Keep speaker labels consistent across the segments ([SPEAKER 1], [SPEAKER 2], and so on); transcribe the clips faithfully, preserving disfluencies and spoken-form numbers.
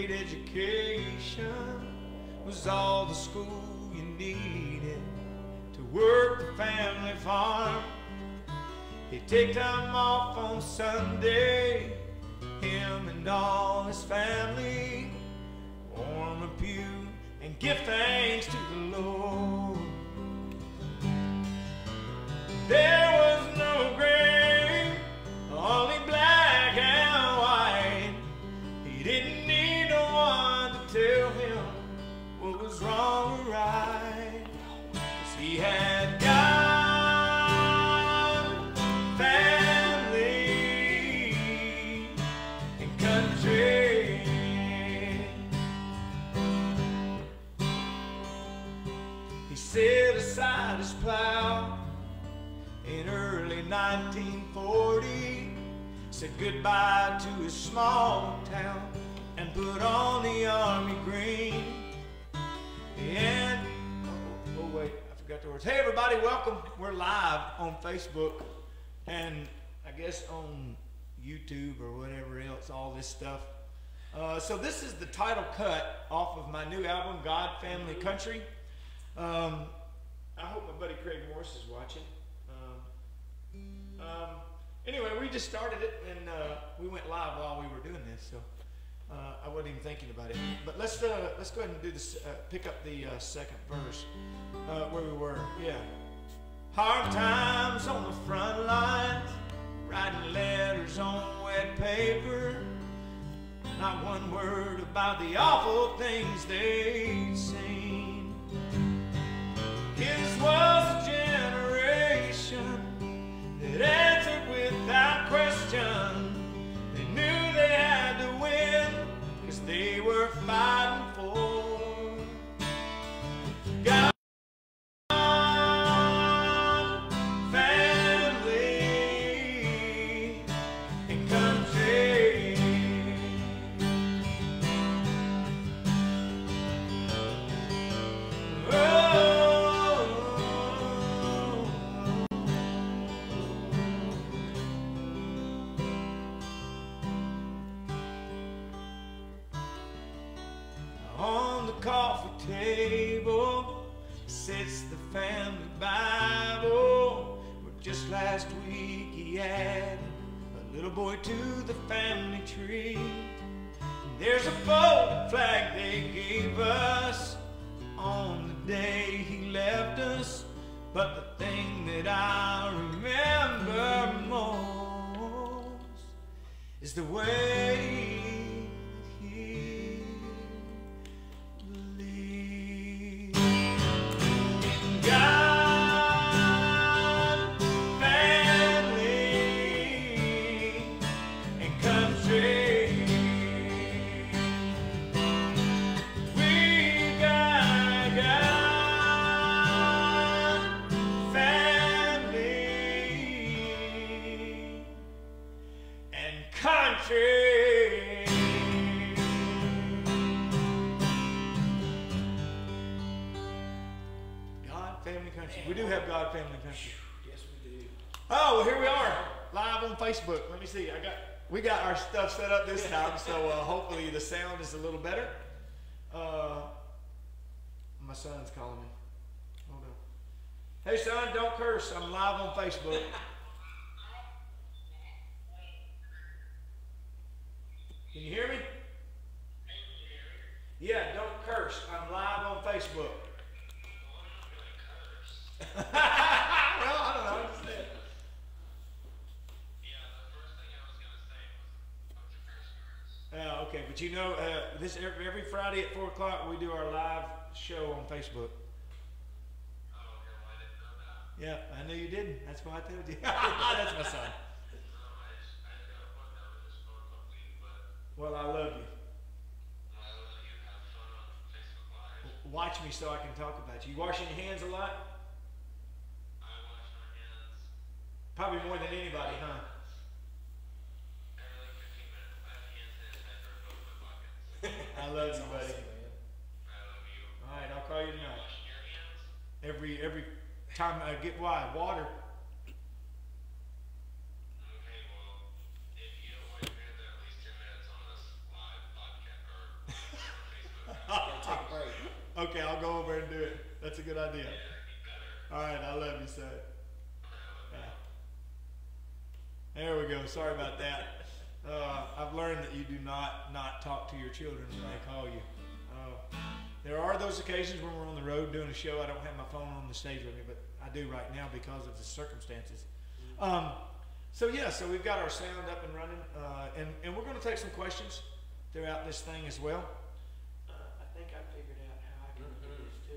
[SPEAKER 1] great education was all the school you needed to work the family farm. He'd take time off on Sunday, him and all his family, warm a pew and give thanks to the Lord. There was no grave, only black and white. He didn't need no one to tell him what was wrong or right, 'cause he had God, family, and country. He set aside his plow in early nineteen forty, said goodbye to his small town and put on the army green. And oh, oh wait, I forgot the words. Hey everybody, welcome. We're live on Facebook and I guess on YouTube or whatever else, all this stuff. Uh, so this is the title cut off of my new album, God, Family, Country. Um, I hope my buddy Craig Morris is watching. Um, anyway, we just started it and uh, we went live while we were doing this, so uh, I wasn't even thinking about it. But let's uh, let's go ahead and do this. Uh, pick up the uh, second verse uh, where we were. Yeah. Hard times on the front lines, writing letters on wet paper. Not one word about the awful things they'd seen. His was a generation that answered without question. They knew they had to win, 'cause they were fighting for God, family, and country. Oh, on the coffee table sits the family Bible, where just last week he added a little boy to the family tree. And there's a folded flag they gave us on the day he left us, but the thing that I remember most is the way he believed in God, family, and country. We got God, family, and country. God, family, country. We do have God, family, country.
[SPEAKER 2] Yes, we do.
[SPEAKER 1] Oh, well, here we are, live on Facebook. Let me see. I got we got our stuff set up this time, so uh, hopefully the sound is a little better. Uh, my son's calling me. Hold on. Hey, son, don't curse. I'm live on Facebook. Can you hear me? Yeah, don't curse. I'm live on Facebook. Well, I don't know. Just say it. Uh, okay, but you know, uh, this every, every Friday at four o'clock we do our live show on Facebook. Yeah, I knew you didn't. That's why I told you. That's my son. Well, I love you. Watch me so I can talk about you. You washing your hands a lot? Probably more than anybody, huh? I love you, buddy. All right, I'll call you tonight. Every every time I get wide water. Okay, I'll go over and do it. That's a good idea. All right, I love you, son. Yeah. There we go. Sorry about that. Uh, I've learned that you do not not talk to your children when they call you. Uh, there are those occasions when we're on the road doing a show. I don't have my phone on the stage with me, but I do right now because of the circumstances. Um, so yeah, so we've got our sound up and running, uh, and and we're going to take some questions throughout this thing as well. Uh, I think I figured out how I can do this too.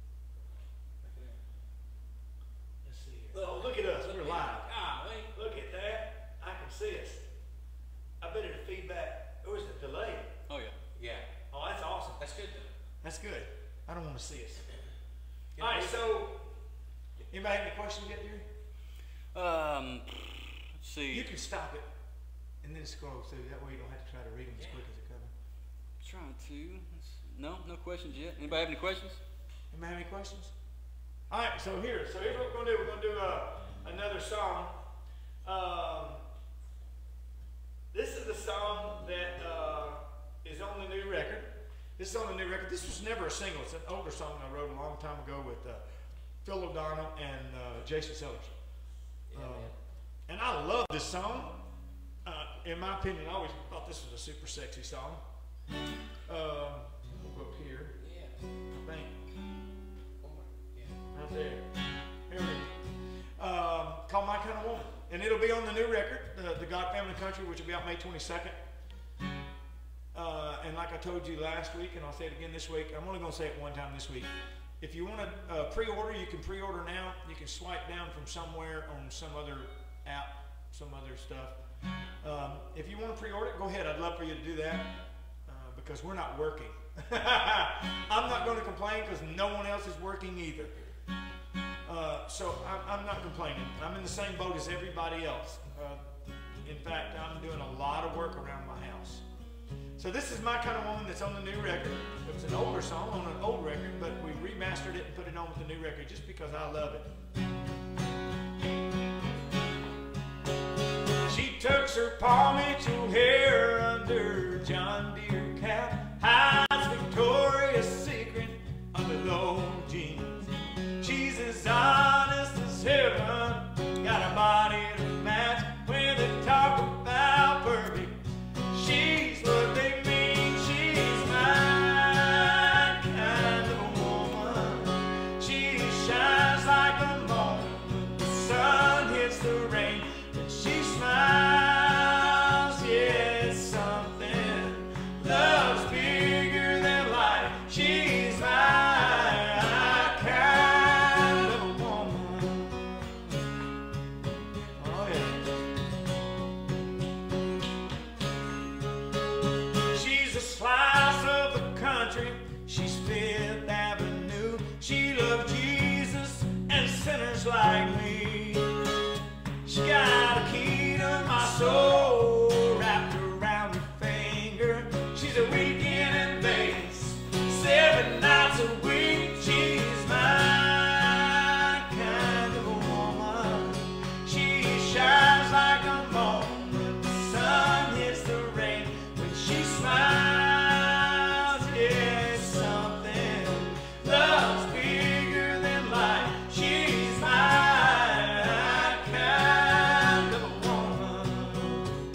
[SPEAKER 1] Let's see here. Oh, look at us. We're live.
[SPEAKER 2] Golly.
[SPEAKER 1] Look at that. I can see us. I bet it feedback. Or is it delay?
[SPEAKER 2] Oh yeah. Yeah.
[SPEAKER 1] Oh, that's awesome.
[SPEAKER 2] That's good though.
[SPEAKER 1] That's good. I don't want to see us.
[SPEAKER 2] Yeah,
[SPEAKER 1] All right,
[SPEAKER 2] we-
[SPEAKER 1] so anybody have any questions yet, Jerry?
[SPEAKER 2] Um, let's see.
[SPEAKER 1] You can stop it and then scroll through. That way you don't have to try to read them as quick as they come.
[SPEAKER 2] Trying to. Let's- No, no questions yet. Anybody have any questions?
[SPEAKER 1] Anybody have any questions? All right, so here, so here's what we're gonna do. We're gonna do uh, another song. Um, this is the song that uh, is on the new record. This is on the new record. This was never a single. It's an older song I wrote a long time ago with uh, Phil O'Donnell and uh, Jason Sellers.
[SPEAKER 2] Yeah,
[SPEAKER 1] Um,
[SPEAKER 2] man.
[SPEAKER 1] and I love this song. Uh, in my opinion, I always thought this was a super sexy song. Um, we'll go up here.
[SPEAKER 2] Yeah.
[SPEAKER 1] I think.
[SPEAKER 2] One more. Yeah.
[SPEAKER 1] Right there. Here it is. Um, called My Kind of Woman. And it'll be on the new record, the, the God, Family, Country, which will be out May twenty-second. Uh, and like I told you last week, and I'll say it again this week, I'm only going to say it one time this week. If you want to uh, pre-order, you can pre-order now. You can swipe down from somewhere on some other app, some other stuff. Um, if you want to pre-order it, go ahead. I'd love for you to do that uh, because we're not working. I'm not going to complain because no one else is working either. Uh, so I'm, I'm not complaining. I'm in the same boat as everybody else. Uh, in fact, I'm doing a lot of work around my house. So this is My Kind of Woman that's on the new record. It was an older song on an old record, but we remastered it and put it on with the new record just because I love it. She tucks her palmy to hair under John Deere cap, hides Victoria's Secret under low jeans. She's as honest as heaven, got a body to match. When they talk about perfect, she's what they mean. She's my kind of woman. She shines like the moment the sun hits the rain. When she smiles, yeah, it's something. Love's bigger than life. She's my kind of woman. Oh yeah. She's a slice of the country. She's Fifth Avenue. She loved Jesus and sinners like me. She got a key to my soul wrapped around her finger. She's a weekend in Vegas, seven nights a week. She's my kind of a woman. She shines like a moment the sun hits the rain. When she smiles, yeah, it's something. Love's bigger than life. She's my kind of a woman.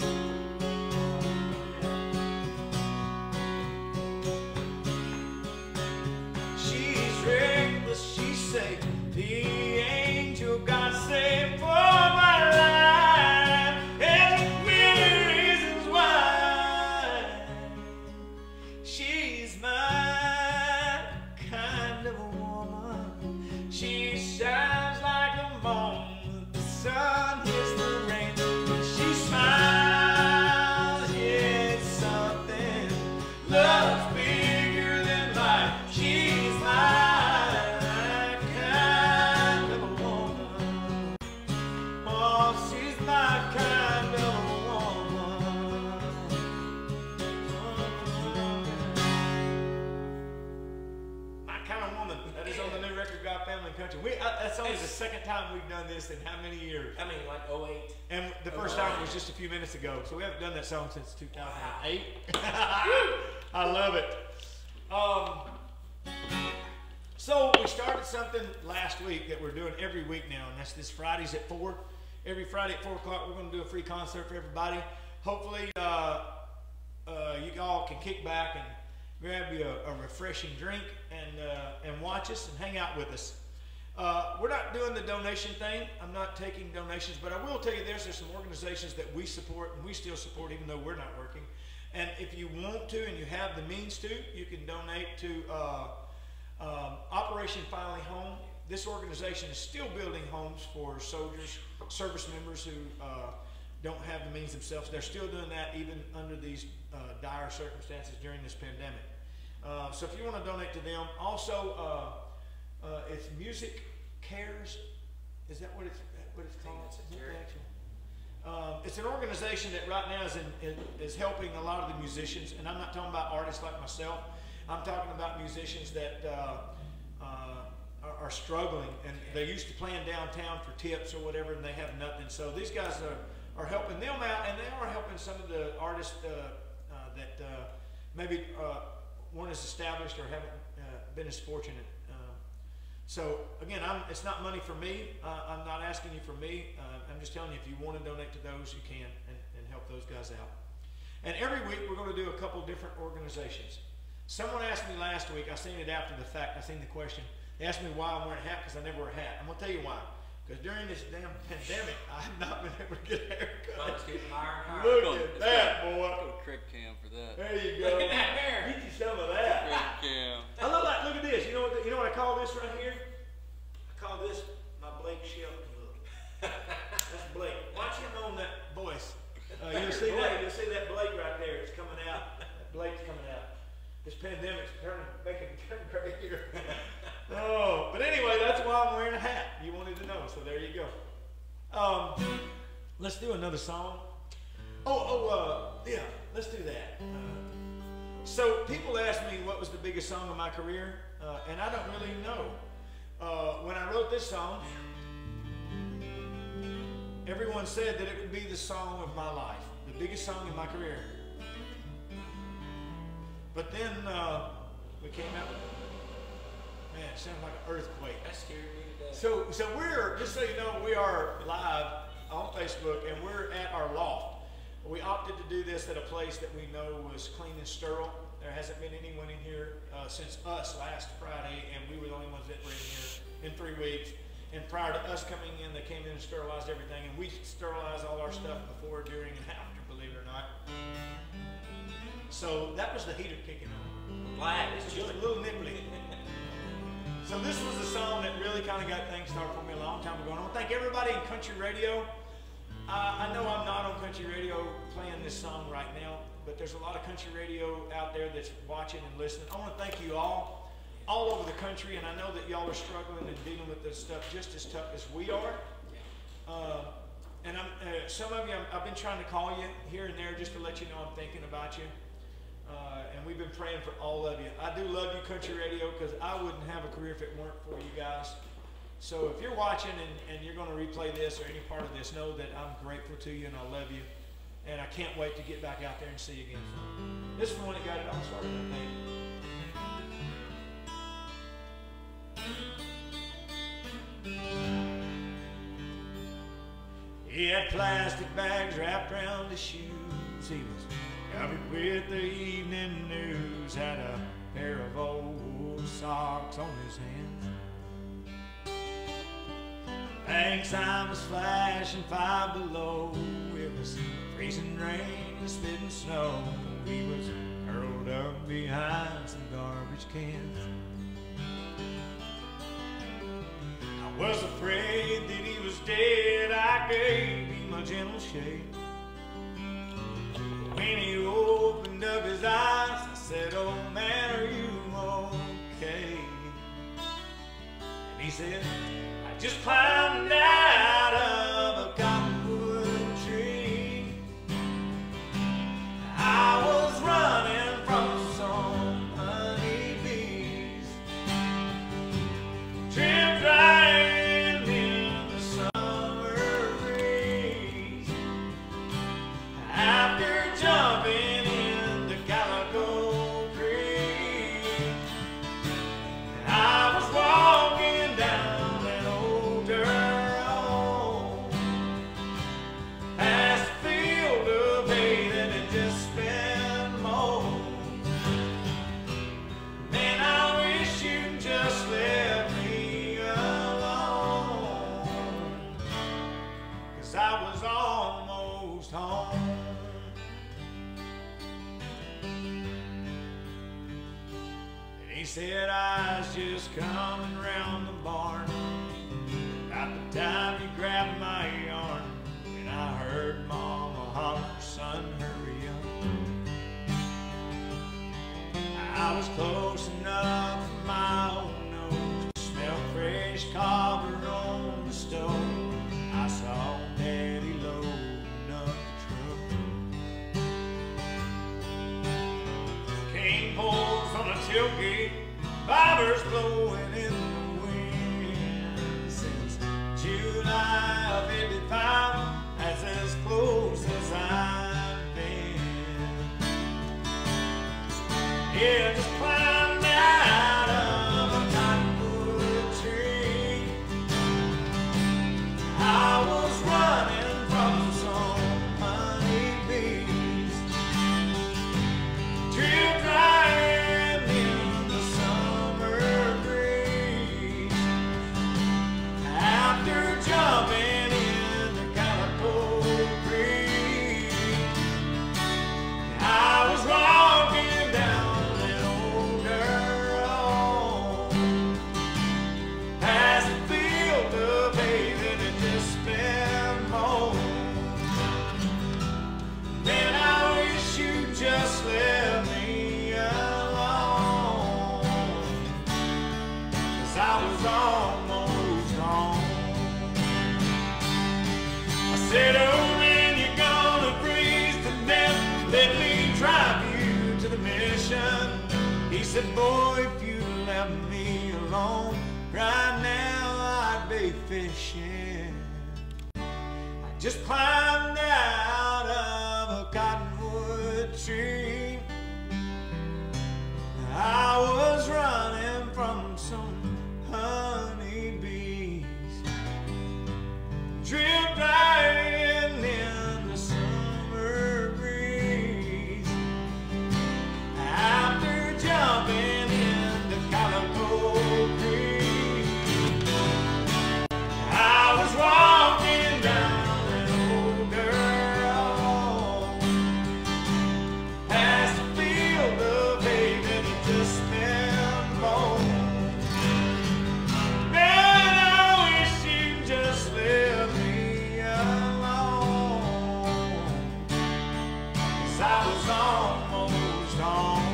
[SPEAKER 1] She's reckless, she's safe. The angel God saved for my life. There's many reasons why. She's my kind of a woman. She shines like a moment the sun hits the rain. When she smiles, yeah, it's something. Love's bigger than life. She's my kind of a woman. Oh, she's my kind of a woman. My Kind of Woman. That is on the new record, God, Family, Country. We, uh, that's only the second time we've done this in how many years?
[SPEAKER 2] I mean, like oh eight.
[SPEAKER 1] And the first time was just a few minutes ago, so we haven't done that song since two thousand eight. I love it. Um, So we started something last week that we're doing every week now, and that's this Fridays at four. Every Friday at four o'clock, we're going to do a free concert for everybody. Hopefully, uh, uh, you all can kick back and grab you a, a refreshing drink and uh, and watch us and hang out with us. Uh, we're not doing the donation thing. I'm not taking donations, but I will tell you this: there's some organizations that we support and we still support, even though we're not working. And if you want to and you have the means to, you can donate to uh, um, Operation Finally Home. This organization is still building homes for soldiers, service members who uh, don't have the means themselves. They're still doing that even under these uh, dire circumstances during this pandemic. Uh, so if you want to donate to them, also uh, uh, it's Music Cares. Is that what it's what it's called? Is that the actual? Um, it's an organization that right now is, in, is helping a lot of the musicians, and I'm not talking about artists like myself. I'm talking about musicians that uh, uh, are, are struggling, and they're used to playing downtown for tips or whatever, and they have nothing. So these guys are, are helping them out, and they are helping some of the artists uh, uh, that uh, maybe uh, weren't as established or haven't uh, been as fortunate. So again, I'm, it's not money for me. Uh, I'm not asking you for me. Uh, I'm just telling you, if you want to donate to those, you can, and, and help those guys out. And every week we're going to do a couple different organizations. Someone asked me last week, I seen it after the fact, I seen the question. They asked me why I'm wearing a hat, because I never wear a hat. I'm going to tell you why. Because during this damn pandemic, I have not been able to get a haircut.
[SPEAKER 3] Let's get iron.
[SPEAKER 1] Look at that, boy.
[SPEAKER 2] Go to Crick Cam for that.
[SPEAKER 1] There you go.
[SPEAKER 3] Look at that hair.
[SPEAKER 1] Get you some of that.
[SPEAKER 2] Crick Cam.
[SPEAKER 1] I look like, look at this. You know what, you know what I call this right here? I call this my Blake Shelton look. That's Blake. Watch him on that voice. Uh, you'll see that. You'll see that Blake right there. It's coming out. That Blake's coming out. This pandemic's turning, making it turn gray here. Oh, but anyway, that's why I'm wearing a hat. You wanted to know, so there you go. Um, let's do another song. Oh, oh, uh, yeah, let's do that. Uh, so people ask me what was the biggest song of my career, uh, and I don't really know. Uh, when I wrote this song, everyone said that it would be the song of my life, the biggest song in my career. But then uh, we came out with, man, it sounded like an earthquake.
[SPEAKER 3] That scared me to death.
[SPEAKER 1] So, so we're, just so you know, we are live on Facebook, and we're at our loft. We opted to do this at a place that we know was clean and sterile. There hasn't been anyone in here uh, since us last Friday, and we were the only ones that were in here in three weeks. And prior to us coming in, they came in and sterilized everything, and we sterilize all our stuff before, during, and after, believe it or not. So that was the heater kicking on.
[SPEAKER 3] Glad
[SPEAKER 1] It's
[SPEAKER 3] it's
[SPEAKER 1] just
[SPEAKER 3] chilly.
[SPEAKER 1] a little nipply. So this was the song that really kind of got things started for me a long time ago. And I want to thank everybody in country radio. Uh, I know I'm not on country radio playing this song right now, but there's a lot of country radio out there that's watching and listening. I want to thank you all, all over the country, and I know that y'all are struggling and dealing with this stuff just as tough as we are. Uh, and I'm, uh, some of you, I'm, I've been trying to call you here and there just to let you know I'm thinking about you. Uh, and we've been praying for all of you. I do love you, country radio, because I wouldn't have a career if it weren't for you guys. So if you're watching and, and you're going to replay this or any part of this, know that I'm grateful to you and I love you. And I can't wait to get back out there and see you again. This is the one that got it all started, I think. He had plastic bags wrapped around his shoes. He was covered with the evening news. Had a pair of old socks on his hands. Bank sign was flashing five below. It was freezing rain and spitting snow. He was curled up behind some garbage cans. I was afraid that he was dead. I gave him a gentle shake. When he opened up his eyes, I said, "Oh man, are you okay?" And he said, "I just climbed out of a cottonwood tree. I was running from some honeybees. Tripped right in the summer breeze. After jumping in the Calico Creek, I was said, I was just coming round the barn. About the time you grabbed my arm, and I heard Mama holler, son, hurry up. I was close enough for my own nose to smell fresh copper on the stove. I saw Daddy loading up the truck. Cane poles on a tailgate, bobbers blowing in the wind. Since July of eighty-five, that's as close as I've been. Yeah, just climbed out of a cottonwood tree. I was running from some honeybees, drip drying in the summer breeze. After jumping in the Calico Creek, I was walking down an old dirt road, past the field of hay that had just been mowed. Man, I wish you'd just let me alone, 'cause I was almost home. I said, oh man, you're gonna freeze to death, let me drive you to the mission. He said, boy, if you left me alone, right now I'd be fishing. I just climbed out of a cottonwood tree. I was running from some honeybees, drip drying in the summer breeze. After jumping into Calico Creek, I was walking down an old dirt road, past the field of hay that had just been mowed. Man, I wish you'd just let me alone, 'cause I was almost home.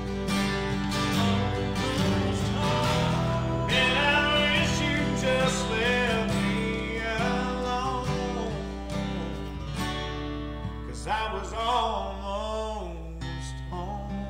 [SPEAKER 1] Man, I wish you'd just let me alone, 'cause I was almost home.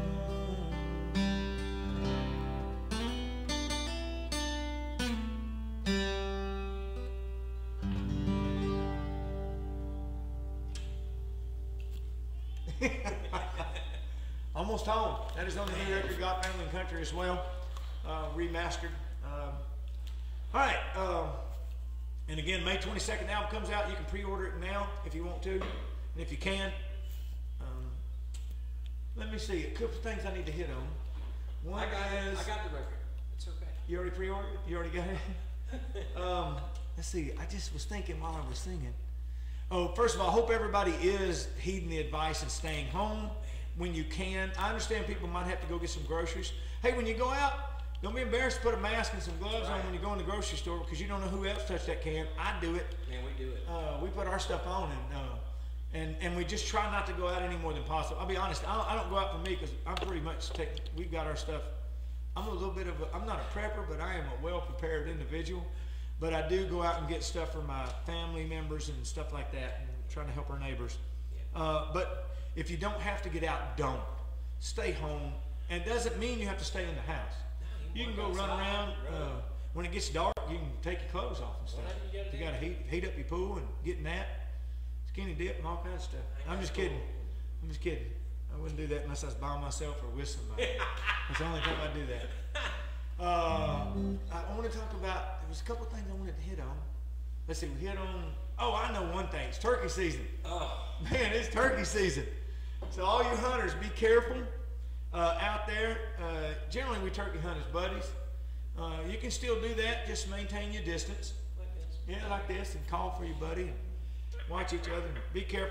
[SPEAKER 1] Almost home. That is on the new record, God, Family, and Country as well, uh, remastered. Um, all right, um, and again, May twenty-second, the album comes out. You can pre-order it now if you want to, and if you can. Um, let me see a couple things I need to hit on. One
[SPEAKER 3] I got it.
[SPEAKER 1] is
[SPEAKER 3] I got the record. It's okay.
[SPEAKER 1] you already pre-ordered it? You already got it? um, let's see. I just was thinking while I was singing. Oh, first of all, I hope everybody is heeding the advice and staying home when you can. I understand people might have to go get some groceries. Hey, when you go out, don't be embarrassed to put a mask and some gloves
[SPEAKER 3] Right.
[SPEAKER 1] on when you go in the grocery store, because you don't know who else touched that can. I do it.
[SPEAKER 3] Man, we do it.
[SPEAKER 1] Uh, we put our stuff on, and uh, and and we just try not to go out any more than possible. I'll be honest. I don't, I don't go out for me because I'm pretty much taking. We've got our stuff. I'm a little bit of a. I'm not a prepper, but I am a well prepared individual. But I do go out and get stuff for my family members and stuff like that, and trying to help our neighbors.
[SPEAKER 3] Yeah.
[SPEAKER 1] Uh, but if you don't have to get out, don't. Stay home. And it doesn't mean you have to stay in the house.
[SPEAKER 3] No,
[SPEAKER 1] You can go
[SPEAKER 3] walk
[SPEAKER 1] run
[SPEAKER 3] outside,
[SPEAKER 1] around.
[SPEAKER 3] run.
[SPEAKER 1] Uh, when it gets dark, you can take your clothes off and stuff.
[SPEAKER 3] Whatever you gotta
[SPEAKER 1] You
[SPEAKER 3] do.
[SPEAKER 1] got to heat, heat up your pool and get in that. Skinny dip and all kinds of stuff.
[SPEAKER 3] Ain't
[SPEAKER 1] I'm
[SPEAKER 3] that
[SPEAKER 1] just
[SPEAKER 3] cool?
[SPEAKER 1] kidding. I'm just kidding. I wouldn't do that unless I was by myself or with somebody. That's the only time I do that. Uh, I want to talk about, there was a couple things I wanted to hit on. Let's see, we hit on, oh, I know one thing. It's turkey season.
[SPEAKER 3] Oh,
[SPEAKER 1] Man, it's turkey season. So all you hunters, be careful uh, out there. Uh, generally, we turkey hunt as buddies. Uh, you can still do that. Just maintain your distance.
[SPEAKER 3] like this.
[SPEAKER 1] Yeah, like this, and call for your buddy. And watch each other. And be careful.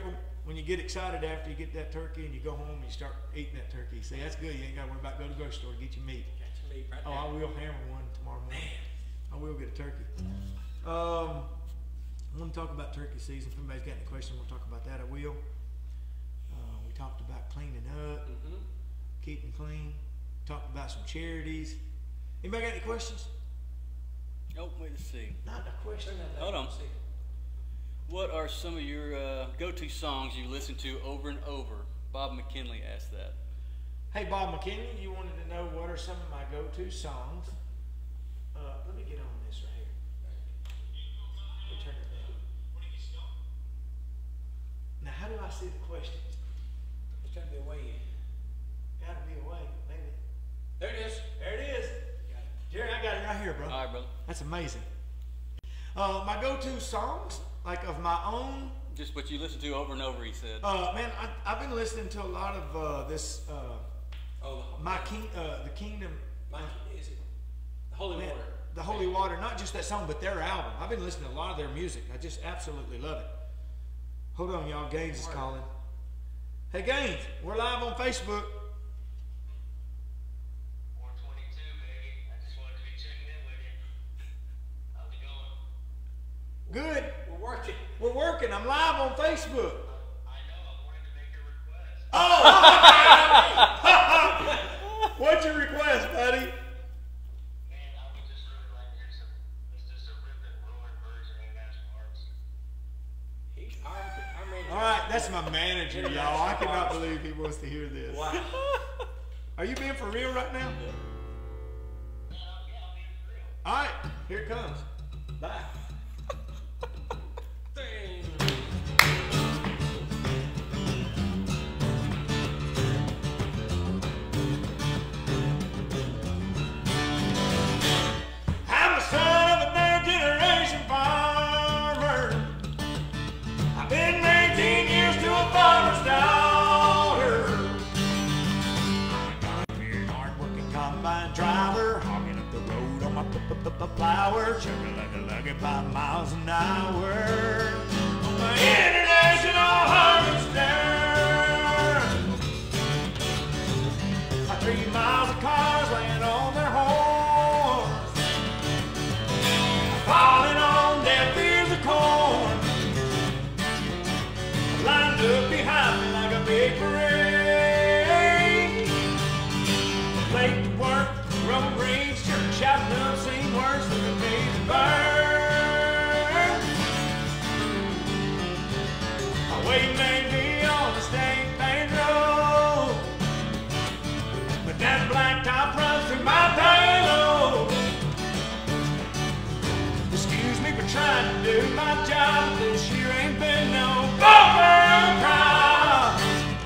[SPEAKER 1] when you get excited after you get that turkey and you go home and you start eating that turkey. See, that's good. You ain't got to worry about go to the grocery store to get your meat.
[SPEAKER 3] Got your meat right
[SPEAKER 1] Oh, I will hammer one tomorrow morning. I will get a turkey. Um, I want to talk about turkey season. If anybody's got any questions, we'll talk about that. I will. Uh, we talked about cleaning up,
[SPEAKER 3] Mm-hmm.
[SPEAKER 1] keeping clean. Talked about some charities. Anybody got any questions?
[SPEAKER 2] Oh, wait to see.
[SPEAKER 1] Not a question.
[SPEAKER 2] Hold on. What are some of your uh, go-to songs you listen to over and over? Bob McKinley asked that.
[SPEAKER 1] Hey, Bob McKinney, you wanted to know what are some of my go-to songs. Uh, let me get on this right here. Let me turn it down. Now, how do I see the questions?
[SPEAKER 3] It's trying to be away.
[SPEAKER 1] Gotta be away, maybe.
[SPEAKER 3] There it is.
[SPEAKER 1] There it is. Jerry, I got it right here, bro.
[SPEAKER 2] All right, brother.
[SPEAKER 1] That's amazing. Uh, my go-to songs, like of my own.
[SPEAKER 2] Just what you listen to over and over, he said.
[SPEAKER 1] Uh, man, I, I've been listening to a lot of uh, this. Uh,
[SPEAKER 3] Oh, the,
[SPEAKER 1] my king, uh, the Kingdom.
[SPEAKER 3] my, is it the Holy
[SPEAKER 1] Man,
[SPEAKER 3] Water?
[SPEAKER 1] the Holy Water, not just that song, but their album. I've been listening to a lot of their music. I just absolutely love it. Hold on, y'all. Gaines is calling. Hey, Gaines, we're live on Facebook.
[SPEAKER 4] four twenty-two, baby. I just wanted to be checking in with you. How's it going?
[SPEAKER 1] Good.
[SPEAKER 3] We're working.
[SPEAKER 1] We're working. I'm live on Facebook.
[SPEAKER 4] I know. I wanted to make a request.
[SPEAKER 1] Oh! What's your request, buddy?
[SPEAKER 4] Man, I would just really like to hear some. It's just a ripping, roaring version of National Arts.
[SPEAKER 3] He's our, our manager.
[SPEAKER 1] All right, that's my manager, y'all. I cannot believe he wants to hear this.
[SPEAKER 3] Wow.
[SPEAKER 1] Are you being for real right now?
[SPEAKER 4] Man, I'm, yeah, I'm being for real.
[SPEAKER 1] All right, here it comes. Bye. I'm the son of a third generation farmer. I've been eighteen years to a farmer's daughter. I'm a hard-working combine driver, hogging up the road on my plower, chugging like a luggy five miles an hour. On my international harvester. Three miles of cars laying on their horns, falling on deaf ears of corn, lined up behind me like a big parade. Late to work, road rage, church shouting obscene words for the day to burn. My way may be on the state main road, but that black top runs through my payload. Excuse me for trying to do my job. This year ain't been no bumper crop.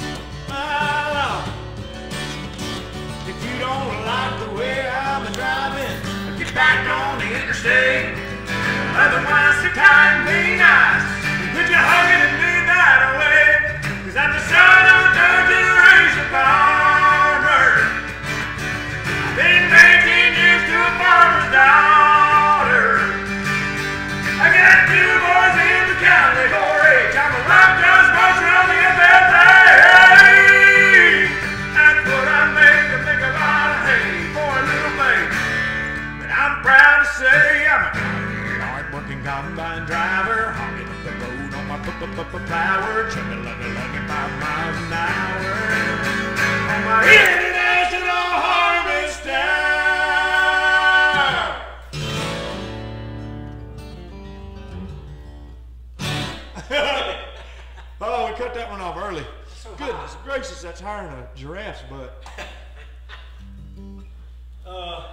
[SPEAKER 1] If you don't like the way I'm driving, get back on the interstate. Otherwise, sit tight and be nice. Could you hug it and do that away? Cause I'm the son of a third generation farmer. Been eighteen years to a farmer's daughter. I got two boys in the county four H. I'm a rock dust sponsor on the F F A. That's what I make to think about a hay for a little baby. But I'm proud to say I'm a hard-working combine driver, hogging up the road on my plower, chugging like a lucky five miles an hour. On my international harvester. Oh, we cut that one off early.
[SPEAKER 3] So
[SPEAKER 1] Goodness gracious, that's higher than a giraffe's butt. Uh,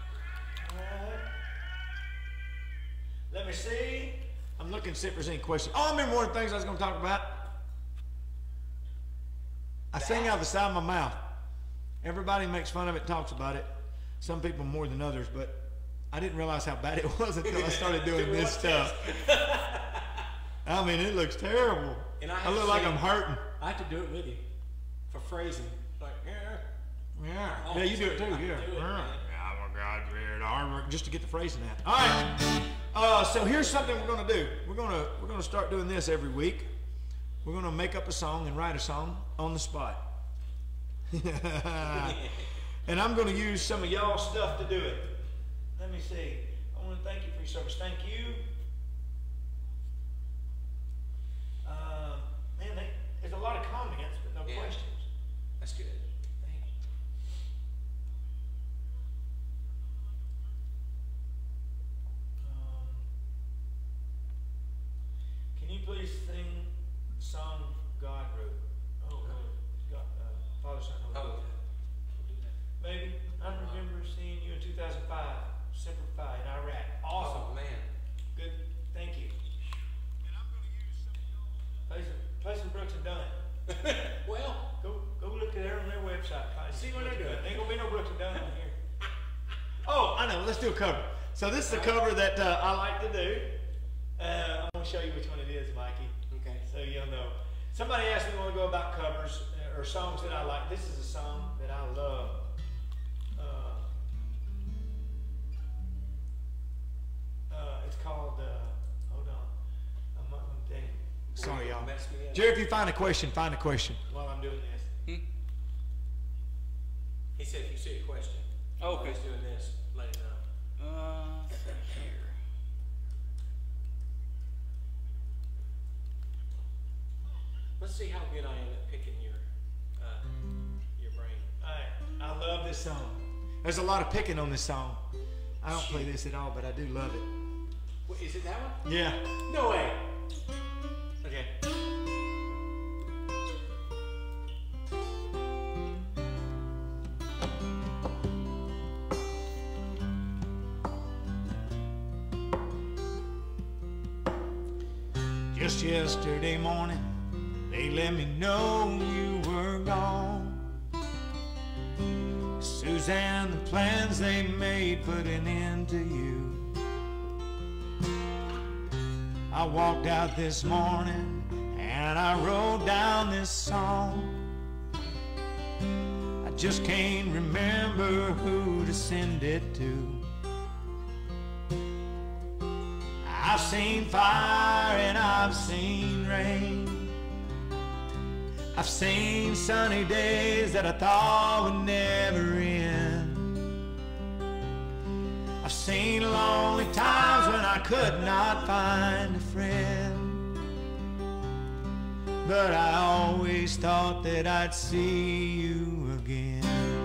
[SPEAKER 1] let me see. I'm looking to see if there's any questions. Oh, I remember one of the things I was going to talk about. I sing out of the side of my mouth. Everybody makes fun of it, talks about it. Some people more than others, but I didn't realize how bad it was until I started doing this stuff. I mean, it looks terrible.
[SPEAKER 3] And I
[SPEAKER 1] I
[SPEAKER 3] have
[SPEAKER 1] look
[SPEAKER 3] to
[SPEAKER 1] like
[SPEAKER 3] sing-
[SPEAKER 1] I'm hurting.
[SPEAKER 3] I have to do it with you for phrasing. Like, yeah.
[SPEAKER 1] Yeah,
[SPEAKER 3] Oh,
[SPEAKER 1] yeah, you do it too.
[SPEAKER 3] I can
[SPEAKER 1] Yeah,
[SPEAKER 3] do it,
[SPEAKER 1] yeah.
[SPEAKER 3] man.
[SPEAKER 1] Oh my God, weird hard work just to get the phrasing out. All right. Uh, so here's something we're gonna do. We're gonna we're gonna start doing this every week. we're going to make up a song and write a song on the spot. And I'm going to use some of y'all's stuff to do it. Let me see. I want to thank you for your service. Thank you. Uh, man, they, there's a lot of comments, but no
[SPEAKER 3] Yeah.
[SPEAKER 1] questions.
[SPEAKER 3] That's good. Thank you.
[SPEAKER 1] Um, can you please sing the song God wrote? Oh, uh, God, uh, Father, Son, Holy
[SPEAKER 3] Oh,
[SPEAKER 1] Ghost.
[SPEAKER 3] we'll do that.
[SPEAKER 1] Baby, I remember seeing you in two thousand five, Semper Fi in Iraq. Awesome.
[SPEAKER 3] Oh, man.
[SPEAKER 1] Good. Thank you. And I'm going to use some of y'all. Play some, play some Brooks and Dunn.
[SPEAKER 3] Well,
[SPEAKER 1] Go, go look at their on their website. Find
[SPEAKER 3] See what
[SPEAKER 1] Brooks
[SPEAKER 3] they're
[SPEAKER 1] and Dunn.
[SPEAKER 3] doing.
[SPEAKER 1] Ain't gonna be no Brooks and Dunn in here. Oh, I know. Let's do a cover. So this is a cover that uh, I like to do. Uh, I'm gonna show you which one it is, Mikey.
[SPEAKER 3] okay.
[SPEAKER 1] So you'll know. Somebody asked me when we go about covers uh, or songs that I like. This is a song that I love. Uh, uh, it's called. Uh, hold on. I'm not gonna tell you. Sorry, y'all.
[SPEAKER 3] Mess me up.
[SPEAKER 1] Jerry, if you find a question, find a question while I'm doing this.
[SPEAKER 2] Hmm?
[SPEAKER 3] He said if you see a question,
[SPEAKER 2] Oh,
[SPEAKER 3] while
[SPEAKER 2] okay.
[SPEAKER 3] he's doing this, let him know.
[SPEAKER 2] Uh, let's see here.
[SPEAKER 3] Let's see how good I am at picking your uh, your brain.
[SPEAKER 1] I I love this song. There's a lot of picking on this song. I don't play this at all, but I do love it.
[SPEAKER 3] Wait, is it that one?
[SPEAKER 1] Yeah.
[SPEAKER 3] No way. Okay.
[SPEAKER 1] Just yesterday morning, they let me know you were gone. Suzanne, the plans they made put an end to you. I walked out this morning and I wrote down this song. I just can't remember who to send it to. I've seen fire and I've seen rain. I've seen sunny days that I thought would never end. I've seen lonely times when I could not find a friend. But I always thought that I'd see you again.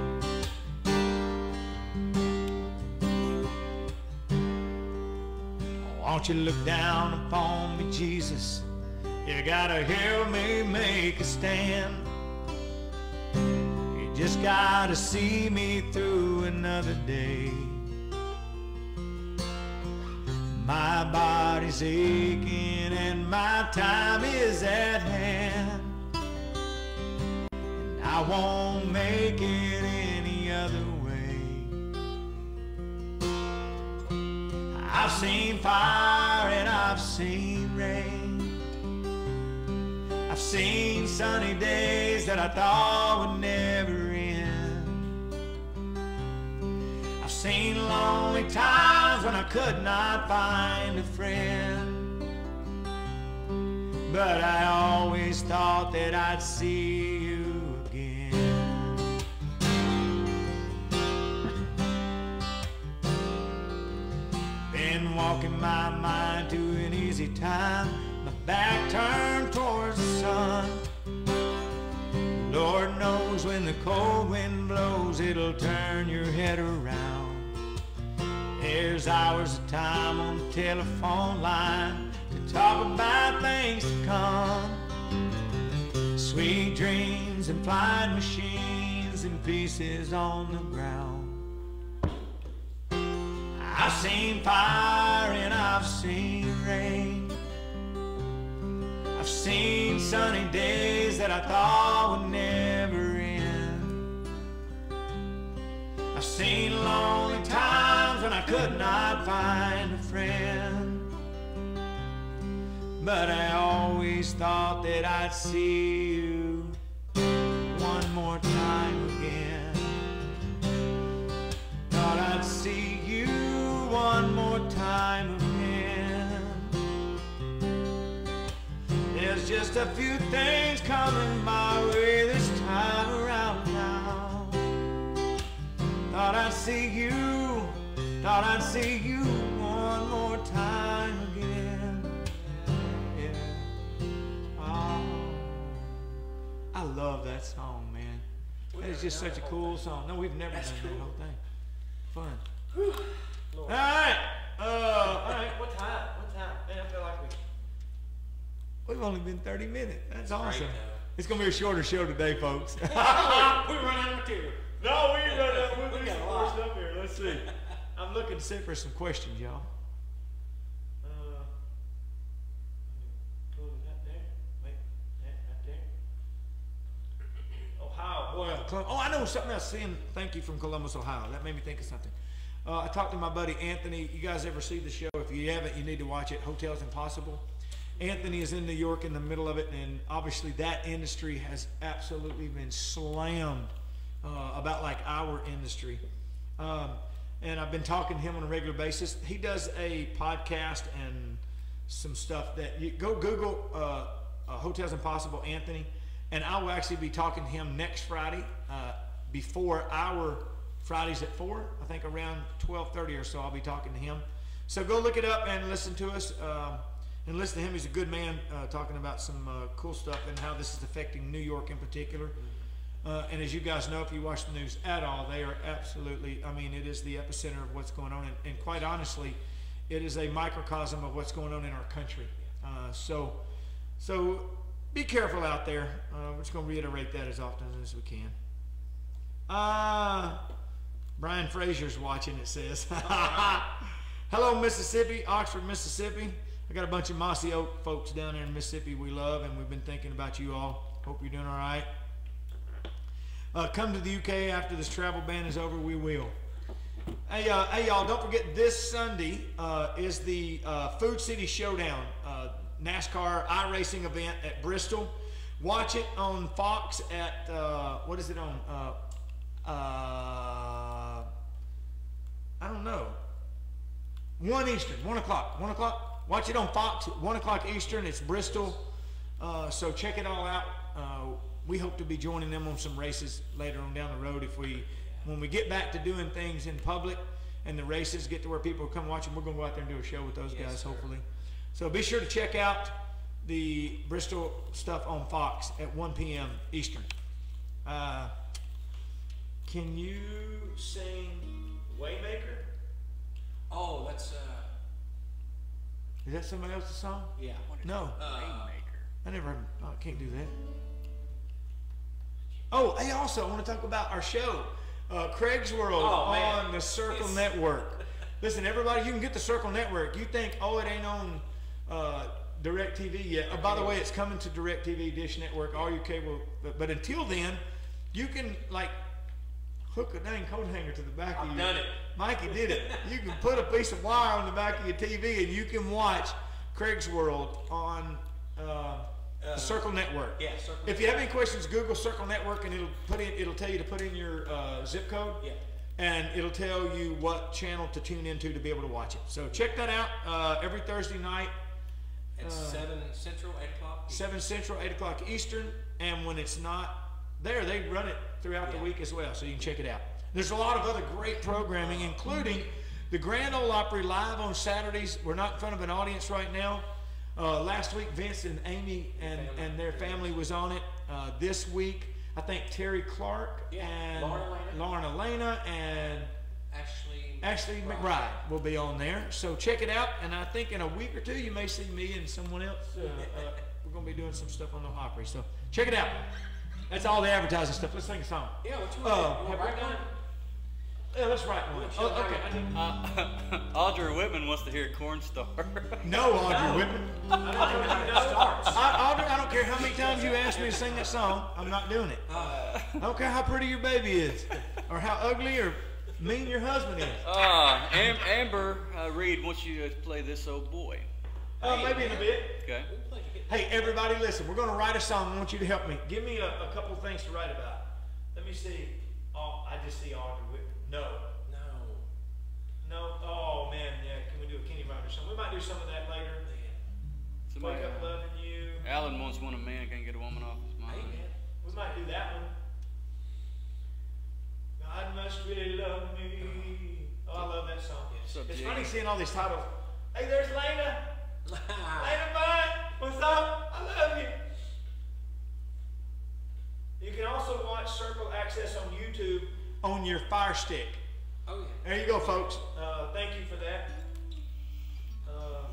[SPEAKER 1] Won't you look down upon me, Jesus? You gotta help me make a stand. You just gotta see me through another day. My body's aching and my time is at hand. And I won't make it any other way. I've seen fire and I've seen rain. I've seen sunny days that I thought would never end. I've seen lonely times when I could not find a friend. But I always thought that I'd see you again. Been walking my mind to an easy time, my back turned towards the sun. Lord knows when the cold wind blows, it'll turn your head around. There's hours of time on the telephone line to talk about things to come. Sweet dreams and flying machines and pieces on the ground. I've seen fire and I've seen rain. I've seen sunny days that I thought would never end. I've seen lonely times when I could not find a friend. But I always thought that I'd see you one more time again. Thought I'd see you one more time again. There's just a few see you, thought I'd see you one more time again. Yeah. Oh, I love that song, man. That is just such a cool song. No, we've never done that whole thing. Fun.
[SPEAKER 3] Lord.
[SPEAKER 1] All right. Uh, all right.
[SPEAKER 3] What time? What time? Man, I feel like we.
[SPEAKER 1] We've only been thirty minutes. That's awesome.
[SPEAKER 3] Great, though.
[SPEAKER 1] It's going to be a shorter show today, folks.
[SPEAKER 3] we run out of material.
[SPEAKER 1] No, we ain't run out. We'll
[SPEAKER 3] We
[SPEAKER 1] do
[SPEAKER 3] got
[SPEAKER 1] some
[SPEAKER 3] a
[SPEAKER 1] more
[SPEAKER 3] lot.
[SPEAKER 1] stuff here. Let's see. I'm looking to see for some questions, y'all. Uh, pull it up there. Wait, that right there. Ohio, boy. Col- Oh, I know something else. Seeing thank you from Columbus, Ohio. That made me think of something. Uh, I talked to my buddy Anthony. You guys ever see the show? If you haven't, you need to watch it. Hotels Impossible. Anthony is in New York in the middle of it, and obviously that industry has absolutely been slammed uh, about like our industry. Um, and I've been talking to him on a regular basis. He does a podcast and some stuff that you go Google uh, uh, Hotels Impossible Anthony, and I will actually be talking to him next Friday uh, before our Fridays at four. I think around twelve thirty or so I'll be talking to him. So go look it up and listen to us. Um, And listen to him. He's a good man, uh, talking about some uh, cool stuff and how this is affecting New York in particular. Uh, and as you guys know, if you watch the news at all, they are absolutely, I mean, it is the epicenter of what's going on. And, and quite honestly, it is a microcosm of what's going on in our country. Uh, so, so be careful out there. Uh, we're just going to reiterate that as often as we can. Uh, Brian Frazier's watching, it says. Hello, Mississippi, Oxford, Mississippi. I got a bunch of Mossy Oak folks down there in Mississippi we love, and we've been thinking about you all. Hope you're doing all right. Uh, come to the U K after this travel ban is over. We will. Hey, uh, hey y'all, don't forget this Sunday uh, is the uh, Food City Showdown, uh, NASCAR iRacing event at Bristol. Watch it on Fox at, uh, what is it on? Uh, uh, I don't know. one Eastern, one o'clock, one o'clock. Watch it on Fox at one o'clock Eastern. It's Bristol. Uh, so check it all out. Uh, we hope to be joining them on some races later on down the road. If we, when we get back to doing things in public and the races get to where people come watching, we're going to go out there and do a show with those
[SPEAKER 3] Yes,
[SPEAKER 1] guys,
[SPEAKER 3] sir.
[SPEAKER 1] hopefully. So be sure to check out the Bristol stuff on Fox at one P M Eastern. Uh, can you sing Waymaker?
[SPEAKER 3] Oh, that's uh.
[SPEAKER 1] Is that somebody else's song?
[SPEAKER 3] Yeah.
[SPEAKER 1] No.
[SPEAKER 3] Uh,
[SPEAKER 2] Rainmaker.
[SPEAKER 1] I never heard, oh, I can't do that. Oh, hey, also, I want to talk about our show, uh, Craig's World
[SPEAKER 3] Oh, man.
[SPEAKER 1] on the Circle
[SPEAKER 3] It's-
[SPEAKER 1] Network. Listen, everybody, you can get the Circle Network. You think, oh, it ain't on uh, DirecTV yet. Oh, by the way, it's coming to DirecTV, Dish Network, all your cable. But, but until then, you can, like, hook a dang coat hanger to the back of
[SPEAKER 3] I've
[SPEAKER 1] your...
[SPEAKER 3] done it.
[SPEAKER 1] Mikey did it. You can put a piece of wire on the back of your T V and you can watch Craig's World on uh,
[SPEAKER 3] Uh,
[SPEAKER 1] the Circle Network.
[SPEAKER 3] Yeah, Circle
[SPEAKER 1] If you have any questions, Google Circle Network and it'll put in. It'll tell you to put in your uh, zip code.
[SPEAKER 3] Yeah.
[SPEAKER 1] And it'll tell you what channel to tune into to be able to watch it. So check that out uh, every Thursday night,
[SPEAKER 3] At
[SPEAKER 1] Uh,
[SPEAKER 3] seven Central, eight o'clock.
[SPEAKER 1] seven Central, eight o'clock Eastern. And when it's not there, they run it throughout the
[SPEAKER 3] Yeah.
[SPEAKER 1] week as well, so you can check it out. There's a lot of other great programming, including the Grand Ole Opry live on Saturdays. We're not in front of an audience right now. Uh, last week, Vince and Amy and, and their family was on it. Uh, this week, I think Terry Clark
[SPEAKER 3] Yeah,
[SPEAKER 1] and
[SPEAKER 3] Lauren Elena.
[SPEAKER 1] Lauren Elena and
[SPEAKER 3] Ashley.
[SPEAKER 1] Ashley McBride will be on there. So check it out. And I think in a week or two, you may see me and someone else. Uh, uh, we're going to be doing some stuff on the Opry. So check it out. That's all the advertising stuff. Let's sing a song.
[SPEAKER 3] Yeah, what you
[SPEAKER 1] Uh,
[SPEAKER 3] want? you want
[SPEAKER 1] have
[SPEAKER 3] right
[SPEAKER 1] we
[SPEAKER 3] down?
[SPEAKER 1] done? Yeah, let's write one.
[SPEAKER 3] Sure,
[SPEAKER 1] Oh, okay. I need-
[SPEAKER 2] Uh, Audrey Whitman wants to hear Cornstar.
[SPEAKER 1] No, Audrey Whitman.
[SPEAKER 3] I don't know how it starts.
[SPEAKER 1] I, Audrey, I don't care how many times you ask me to sing that song. I'm not doing it.
[SPEAKER 3] Uh,
[SPEAKER 1] I don't care how pretty your baby is, or how ugly or mean your husband is.
[SPEAKER 2] Ah, Am- Amber uh, Reed wants you to play This Old Boy.
[SPEAKER 1] Uh, maybe in a bit.
[SPEAKER 2] Okay.
[SPEAKER 3] we play it.
[SPEAKER 1] Hey, everybody, listen. We're going to write a song. I want you to help me. Give me a, a couple of things to write about. Let me see. Oh, I just see Audrey Whitman. No.
[SPEAKER 3] No.
[SPEAKER 1] No. Oh, man. Yeah. Can we do a Kenny Rogers song? We might do some of that later.
[SPEAKER 3] Man.
[SPEAKER 2] Somebody,
[SPEAKER 1] Wake up loving you.
[SPEAKER 2] Alan wants one a man can't get a woman off his
[SPEAKER 3] Hey,
[SPEAKER 2] mind.
[SPEAKER 3] man.
[SPEAKER 1] We might do that one. God must really love me.
[SPEAKER 2] up,
[SPEAKER 1] It's
[SPEAKER 2] Jiggy?
[SPEAKER 1] funny seeing all these titles. Hey, there's Lena. Lena Bud, what's up? I love you. You can also watch Circle Access on YouTube on your Fire Stick.
[SPEAKER 3] Oh, yeah.
[SPEAKER 1] There you go, folks. Uh, thank you for that. Uh,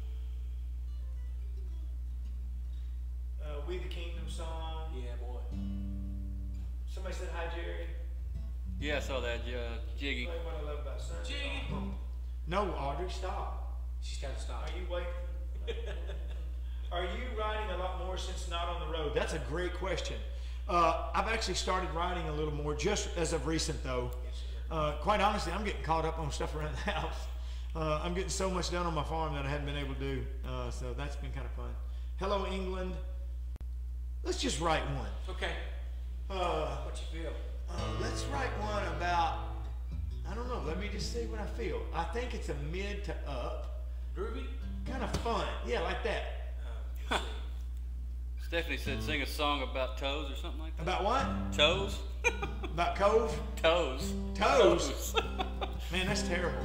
[SPEAKER 1] uh, We the Kingdom song.
[SPEAKER 3] Yeah, boy.
[SPEAKER 1] Somebody said hi, Jerry.
[SPEAKER 2] Yeah, I saw that, uh, Jiggy.
[SPEAKER 1] Play What I Love About Sunday.
[SPEAKER 3] Jiggy.
[SPEAKER 1] No, Audrey, stop.
[SPEAKER 3] She's got to stop.
[SPEAKER 1] Are you waiting? Are you riding a lot more since not on the road? That's a great question. Uh, I've actually started riding a little more just as of recent, though.
[SPEAKER 3] Yes, sir.
[SPEAKER 1] Uh, quite honestly, I'm getting caught up on stuff around the house. Uh, I'm getting so much done on my farm that I hadn't been able to do. Uh, so that's been kind of fun. Hello, England. Let's just write one.
[SPEAKER 3] Okay.
[SPEAKER 1] Uh,
[SPEAKER 3] What you feel?
[SPEAKER 1] uh, let's write one about, I don't know, let me just see what I feel. I think it's a mid to up.
[SPEAKER 3] Groovy?
[SPEAKER 1] Kind of fun. Yeah, like that.
[SPEAKER 3] Uh, let's see.
[SPEAKER 2] Stephanie said sing a song about toes or something like that.
[SPEAKER 1] About what?
[SPEAKER 2] Toes?
[SPEAKER 1] About Cove?
[SPEAKER 2] Toes.
[SPEAKER 1] Toes? Man, that's terrible.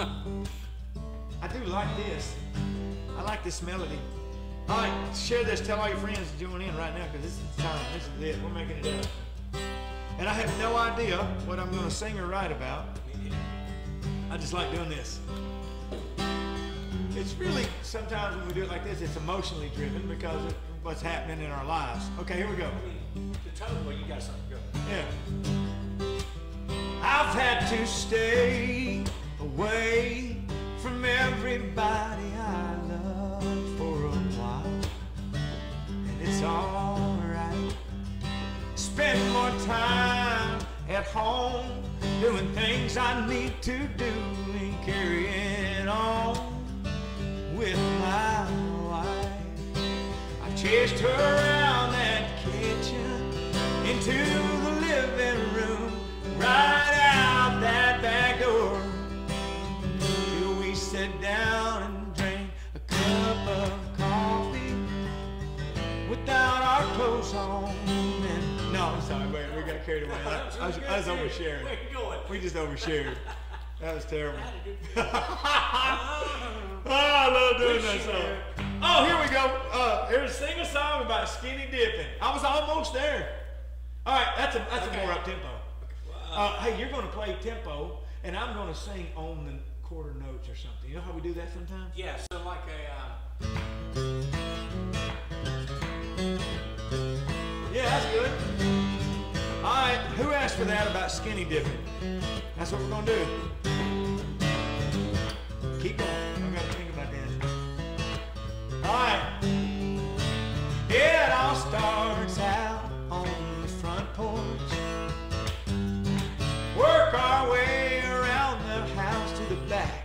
[SPEAKER 1] I do like this. I like this melody. All right, share this. Tell all your friends to join in right now because this is the time. This is it. We're making it up. And I have no idea what I'm going to sing or write about. I just like doing this. It's really, sometimes when we do it like this, it's emotionally driven because of what's happening in our lives. Okay, here we go.
[SPEAKER 3] I mean, the tone, well, you got something to go.
[SPEAKER 1] Yeah. I've had to stay away from everybody I love for a while, and it's alright. Spend more time at home doing things I need to do and carrying on with my wife. I chased her around that kitchen into the living room, right out that back door, till we sat down and drank a cup of coffee without our clothes on. And no, I'm sorry, wait, we got carried away. I, I was, I was oversharing.
[SPEAKER 3] Where you going?
[SPEAKER 1] We just overshared. That was terrible.
[SPEAKER 3] I had a good
[SPEAKER 1] Oh, I love doing that song. Oh, here we go. Uh, here's sing a song about skinny dipping. I was almost there. All right, that's a that's
[SPEAKER 3] Okay.
[SPEAKER 1] a more up tempo. Uh, hey, you're going to play tempo, and I'm going to sing on the quarter notes or something. You know how we do that sometimes?
[SPEAKER 3] Yeah, so like a, uh,
[SPEAKER 1] Yeah, that's good. All right, who asked for that about skinny dipping? That's what we're going to do. Keep going. I've got to think about that. All right. It all starts out on the front porch. Work our way around the house to the back.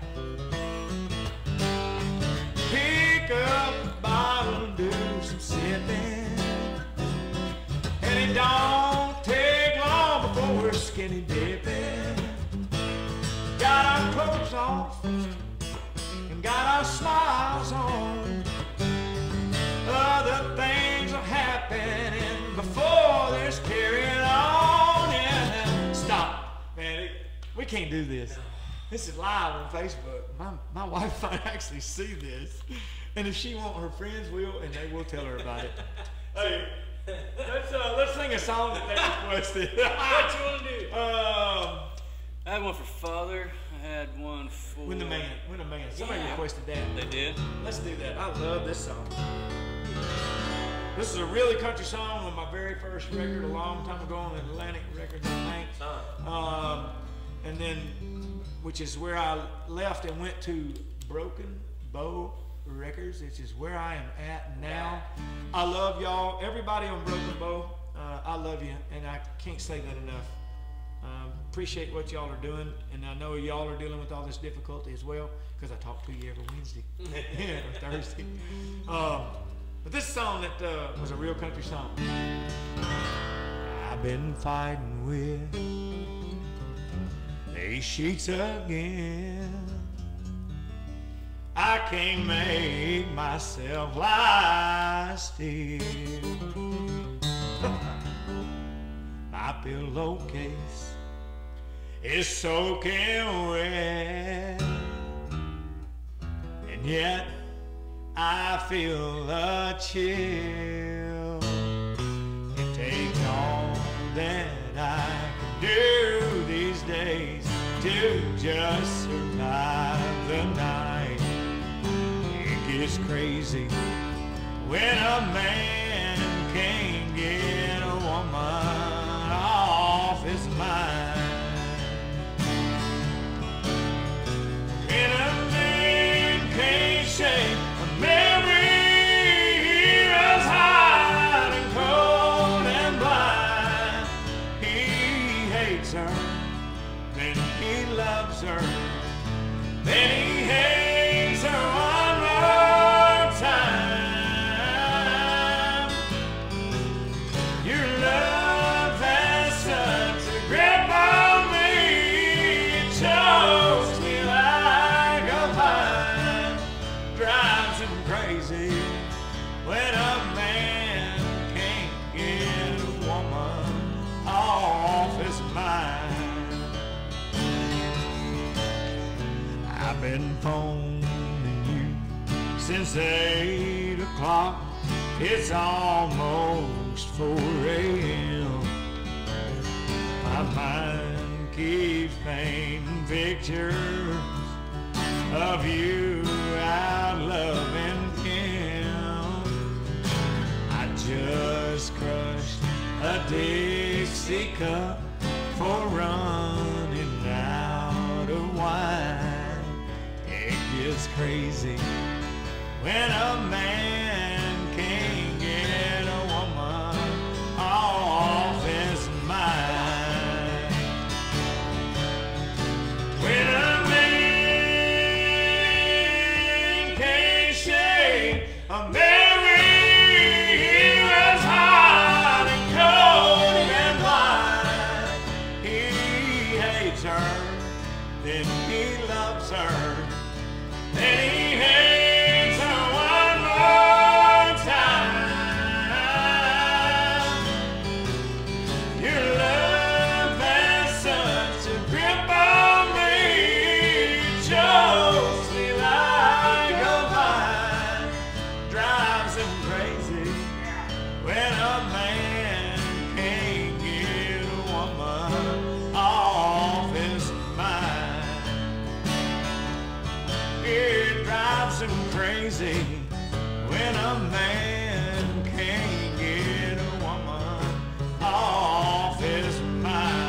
[SPEAKER 1] Pick up a bottle and do some sipping. And it don't take long before we're skinny dipping. Got our clothes off and got our smiles on. Other things are happening before there's carrying on. Yeah. Stop, man. It, we can't do this. This is live on Facebook. My, my wife might actually see this. And if she won't, her friends will, and they will tell her about it. Hey, let's, uh, let's sing a song that they requested.
[SPEAKER 3] what you want to do?
[SPEAKER 1] um,
[SPEAKER 2] I had one for Father. I had one for...
[SPEAKER 1] when the man, when the man. Somebody
[SPEAKER 3] Yeah.
[SPEAKER 1] requested that.
[SPEAKER 2] They did?
[SPEAKER 1] Let's do that. I love this song. This is a really country song on my very first record a long time ago on Atlantic Records, I think.
[SPEAKER 3] Son.
[SPEAKER 1] Um, and then, which is where I left and went to Broken Bow Records, which is where I am at now. I love y'all. Everybody on Broken Bow, uh, I love you, and I can't say that enough. Um, appreciate what y'all are doing, and I know y'all are dealing with all this difficulty as well, because I talk to you every Wednesday yeah, or Thursday. Um, but this song that uh, was a real country song. I've been fighting with these sheets again. I can't make myself lie still. My pillowcase is soaking wet. yet I feel a chill. It takes all that I can do these days to just survive the night. It gets crazy when a man can't get a woman off his mind. When a man can't shake a memory, he runs hot and cold and blind. He hates her, then he loves her, then he hates her one more time. Your love has such a grip on me, it chokes me like a vine, drives him crazy when a man can't get a woman off his mind. I've been phoning you since eight o'clock. It's almost four a.m. My mind keeps painting pictures of you out loving him. I just crushed a Dixie cup for running out of wine. It gets crazy when a man can't get a woman off his mind. When a man can't shake a memory, he runs hot and cold and blind. He hates her, then he loves her, then he hates her one more time. Your love has such a grip on me, it chokes me like a vine, drives him crazy when a man can't get a woman off his mind. It drives him crazy when a man can't get a woman off his mind.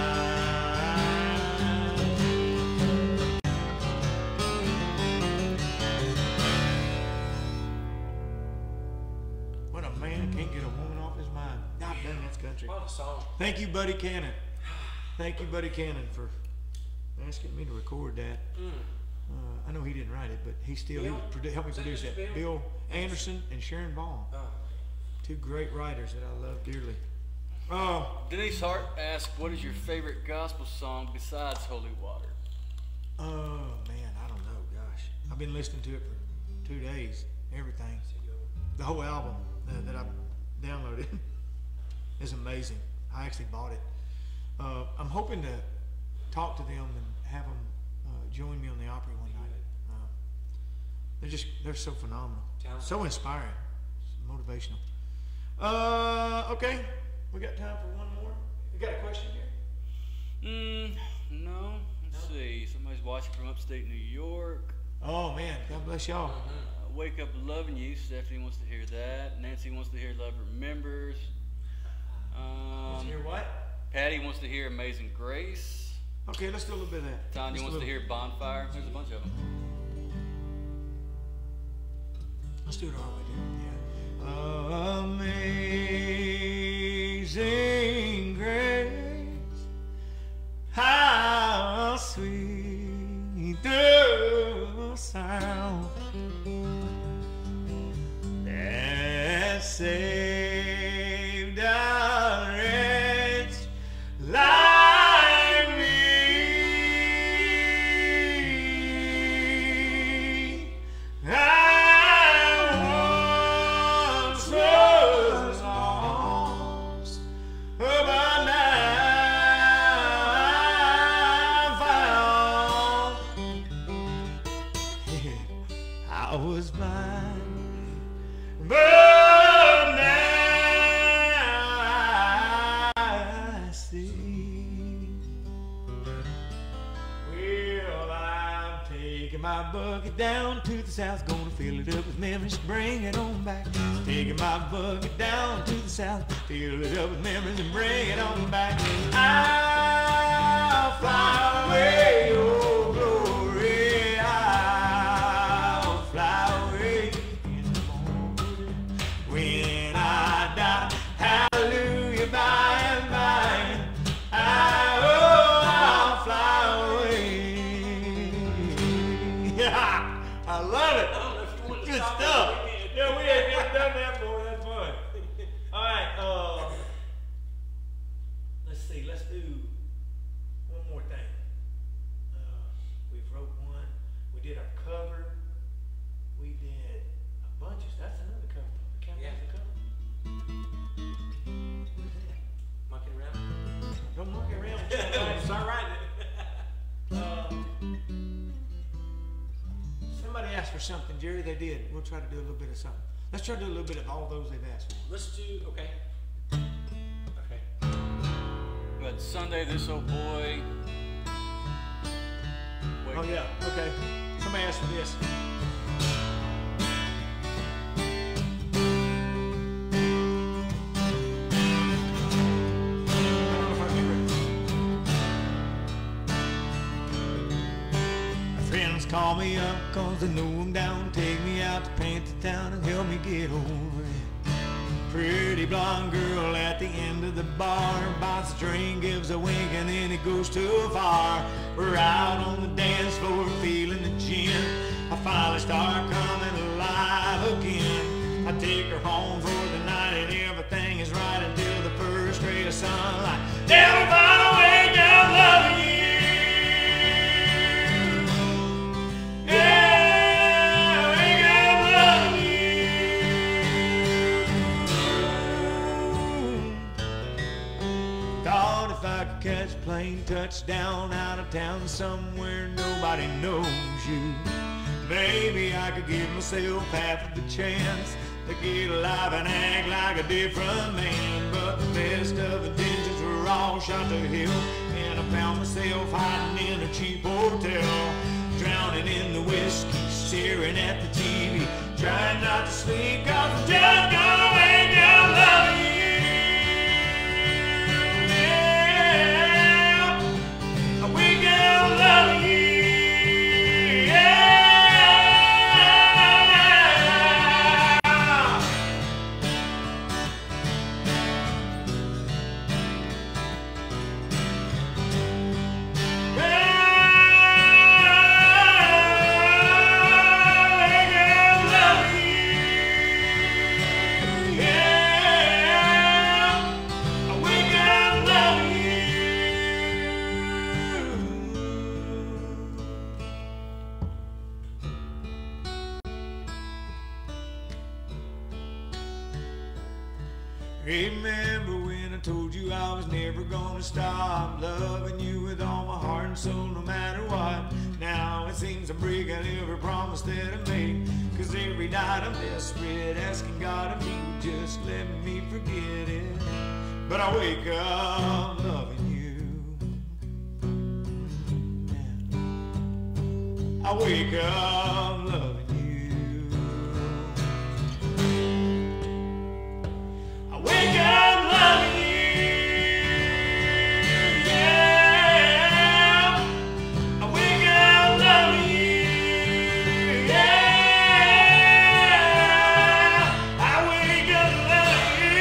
[SPEAKER 1] When a man can't get a woman off his mind. God dang, that's country.
[SPEAKER 3] What a song.
[SPEAKER 1] Thank you, Buddy Cannon. Thank you, Buddy Cannon, for asking me to record that.
[SPEAKER 3] Mm.
[SPEAKER 1] Uh, I know he didn't write it, but he still he
[SPEAKER 3] Bill?
[SPEAKER 1] produ- helped me
[SPEAKER 3] Is that
[SPEAKER 1] produce
[SPEAKER 3] just
[SPEAKER 1] that.
[SPEAKER 3] Bill?
[SPEAKER 1] Bill Anderson and Sharon Vaughn,
[SPEAKER 3] Oh.
[SPEAKER 1] two great writers that I love dearly. Oh,
[SPEAKER 2] Denise Hart asked, what is your favorite gospel song besides Holy Water?
[SPEAKER 1] oh man, I don't know. Gosh, I've been listening to it for two days. Everything, the whole album uh, that I downloaded is amazing. I actually bought it. Uh, I'm hoping to talk to them and have them uh, join me on the Opry one night. Uh, they're just, they're so phenomenal.
[SPEAKER 3] Talented.
[SPEAKER 1] So inspiring. Motivational. Uh, okay. We got time for one more. You got a question here?
[SPEAKER 2] Mm, no. Let's see. Somebody's watching from upstate New York.
[SPEAKER 1] Oh man, God bless y'all.
[SPEAKER 2] Uh, Wake Up Loving You. Stephanie wants to hear that. Nancy wants to hear Love Remembers.
[SPEAKER 1] Let's
[SPEAKER 2] Um,
[SPEAKER 1] hear what?
[SPEAKER 2] Patty wants to hear Amazing Grace.
[SPEAKER 1] Okay, let's do a little bit of that.
[SPEAKER 2] Tanya
[SPEAKER 1] Just a
[SPEAKER 2] wants to
[SPEAKER 1] little.
[SPEAKER 2] hear Bonfire. There's a bunch of them.
[SPEAKER 1] Let's do it our way, dude. Yeah. Amazing grace, how sweet the sound that saved a wretch like me. I once was lost, but now I'm found. my buggy down to the south, gonna fill it up with memories, bring it on back. Taking my buggy down to the south, fill it up with memories and bring it on back. I'll fly away, oh glory, I'll fly away in the morning when I die. Hallelujah, by and by, I, oh, I'll fly away. Yeah, I love it.
[SPEAKER 3] I don't know if you want to
[SPEAKER 1] Good
[SPEAKER 3] stop
[SPEAKER 1] stuff.
[SPEAKER 3] it, we can.
[SPEAKER 1] Yeah, we ain't never done that before. That's fun. All right. Uh, let's see. Let's do one more thing. Uh, we wrote one. We did our cover. We did a bunch of. That's another cover. We can't
[SPEAKER 3] Yeah.
[SPEAKER 1] the cover. Where's that?
[SPEAKER 3] Monkey around.
[SPEAKER 1] Don't monkey around.
[SPEAKER 3] Start writing it.
[SPEAKER 1] Um, somebody asked for something, Jerry. They did. We'll try to do a little bit of something. Let's try to do a little bit of all those they've asked for.
[SPEAKER 3] Let's do, okay. Okay.
[SPEAKER 2] But Sunday, this old boy. Wait.
[SPEAKER 1] Oh yeah. Okay. Somebody asked for this. I don't know if I can remember. My friends call me up cause they know I'm down. Take me out to Panther Town and help me get over it. Pretty blonde girl at the end of the bar buys a drink, gives a wink, and then it goes too far. We're out on the dance floor feeling the gin. I finally start coming alive again. I take her home for the night and everything is right until the first ray of sunlight. Never find a way down loving you. Yeah, wake up loving you. Thought if I could catch a plane, touchdown out of town somewhere nobody knows you, maybe I could give myself half of the chance to get alive and act like a different man. But the best of intentions were all shot to hell, and I found myself hiding in a cheap hotel, drowning in the whiskey, staring at the T V, trying not to sleep cause I'm just gonna wake up loving you. Yeah, I wake up loving you. Remember when I told you I was never gonna stop loving you with all my heart and soul no matter what? Now it seems I'm breaking every promise that I made, cause every night I'm desperate, asking God if He would just let me forget it. But I wake up loving you. I wake up loving you. Wake up loving you, yeah. I wake up loving you, yeah. I wake up loving you,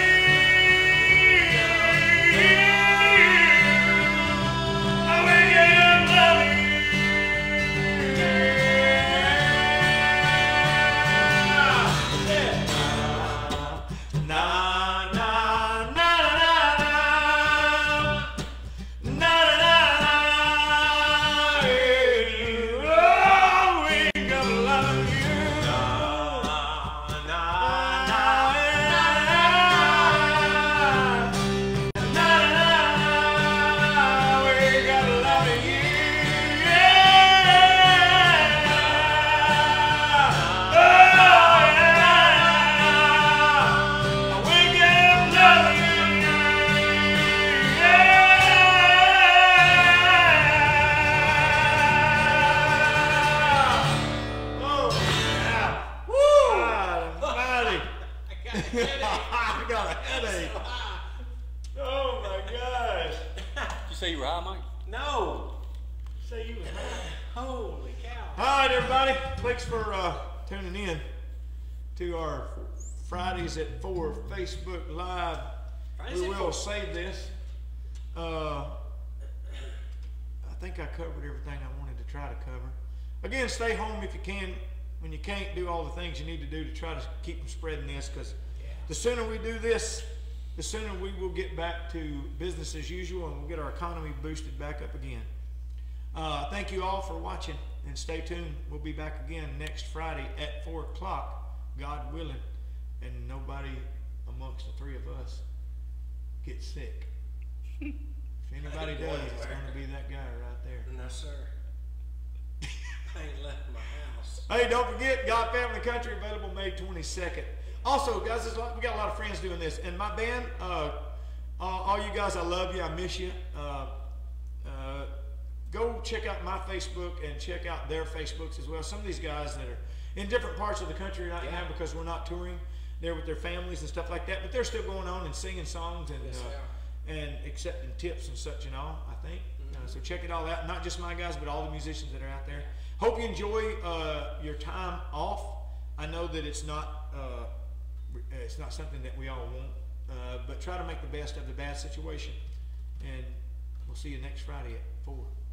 [SPEAKER 1] I wake up loving you, yeah.
[SPEAKER 2] say you were high, Mike?
[SPEAKER 3] No.
[SPEAKER 1] Say you was
[SPEAKER 3] Holy cow.
[SPEAKER 1] All right, everybody. Thanks for uh, tuning in to our Fridays at four Facebook Live.
[SPEAKER 3] Fridays
[SPEAKER 1] We
[SPEAKER 3] at
[SPEAKER 1] will
[SPEAKER 3] four.
[SPEAKER 1] save this. Uh, I think I covered everything I wanted to try to cover. Again, stay home if you can. When you can't, do all the things you need to do to try to keep from spreading this, because the sooner we do this, the sooner we will get back to business as usual and we'll get our economy boosted back up again. Uh, thank you all for watching, and stay tuned. We'll be back again next Friday at four o'clock, God willing, and nobody amongst the three of us gets sick. If anybody
[SPEAKER 3] ain't
[SPEAKER 1] does,
[SPEAKER 3] going
[SPEAKER 1] it's
[SPEAKER 3] anywhere.
[SPEAKER 1] going to be that guy right there.
[SPEAKER 3] No, sir. I ain't left my house.
[SPEAKER 1] Hey, don't forget, God Family Country, available May twenty-second. Also, guys, there's a lot, we got a lot of friends doing this. And my band, uh, uh, all you guys, I love you. I miss you. Uh, uh, go check out my Facebook and check out their Facebooks as well. Some of these guys that are in different parts of the country right
[SPEAKER 3] Yeah.
[SPEAKER 1] now because we're not touring, they're with their families and stuff like that. But they're still going on and singing songs and
[SPEAKER 3] Yes,
[SPEAKER 1] uh, and accepting tips and such and all, I think. Uh, so check it all out. Not just my guys, but all the musicians that are out there. Hope you enjoy uh, your time off. I know that it's not uh, it's not something that we all want, uh, but try to make the best of the bad situation. And we'll see you next Friday at four.